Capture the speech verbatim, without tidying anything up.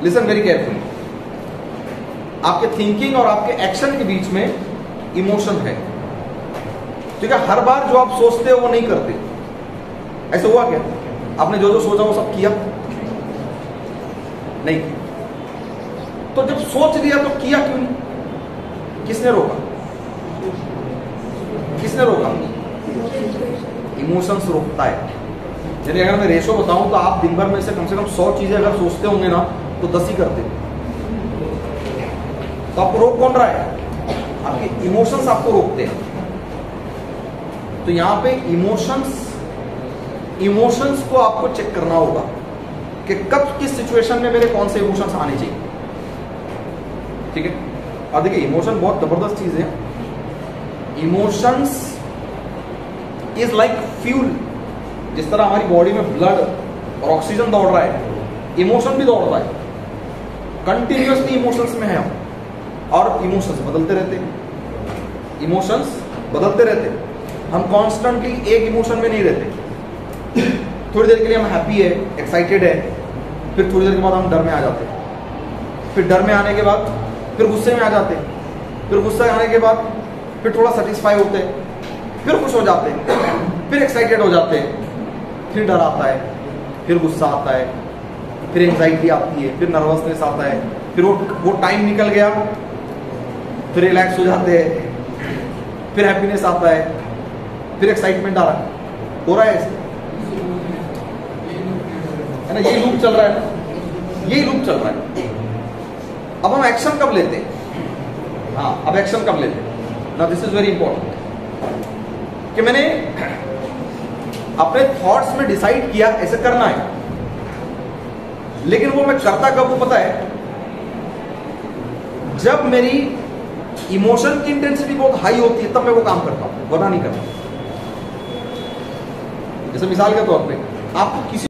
Listen very carefully, आपके thinking और आपके एक्शन के बीच में इमोशन है, ठीक है। हर बार जो आप सोचते हो वो नहीं करते। ऐसे हुआ क्या? आपने जो जो सोचा वो सब किया नहीं? तो जब सोच लिया तो किया क्यों नहीं? किसने रोका? किसने रोका? इमोशंस रोकता है। यानी अगर मैं रेशो बताऊं तो आप दिन भर में से कम से कम सौ चीजें अगर सोचते होंगे ना तो दस ही करते। तो आपको रोक कौन रहा है? आपके इमोशंस आपको रोकते हैं। तो यहां पे इमोशंस इमोशंस को आपको चेक करना होगा कि कब किस सिचुएशन में मेरे कौन से इमोशंस आने चाहिए, ठीक है। और देखिए इमोशन बहुत जबरदस्त चीज है। Emotions is like fuel. जिस तरह हमारी बॉडी में ब्लड और ऑक्सीजन दौड़ रहा है, इमोशन भी दौड़ रहा है। कंटिन्यूअसली इमोशंस में है हम, और इमोशंस बदलते रहते हैं। इमोशंस बदलते रहते हैं। हम कॉन्स्टेंटली एक इमोशन में नहीं रहते। थोड़ी देर के लिए हम हैप्पी है, एक्साइटेड है, फिर थोड़ी देर के बाद हम डर में आ जाते हैं, फिर डर में आने के बाद फिर गुस्से में आ जाते हैं, फिर गुस्से आने के बाद फिर थोड़ा सेटिस्फाई होते हैं, फिर खुश हो जाते हैं, फिर एक्साइटेड हो जाते हैं, फिर डर आता है, फिर गुस्सा आता है, फिर एंजाइटी आती है, फिर नर्वसनेस आता है, फिर वो वो टाइम निकल गया, फिर रिलैक्स हो जाते हैं, फिर हैप्पीनेस आता है, फिर एक्साइटमेंट आ रहा है। हो रहा है ऐसे, है ना? यही लूप चल रहा है ना, यही लूप चल रहा है। अब हम एक्शन कब लेते हैं? हाँ, अब एक्शन कब लेते हैं ना? दिस इज वेरी इंपॉर्टेंट कि मैंने अपने थॉट्स में डिसाइड किया ऐसे करना है, लेकिन वो मैं करता कब हूं पता है? जब मेरी इमोशन की इंटेंसिटी बहुत हाई होती है तब मैं वो काम करता हूं, वरना नहीं करता। जैसे मिसाल के तौर पे आपको किसी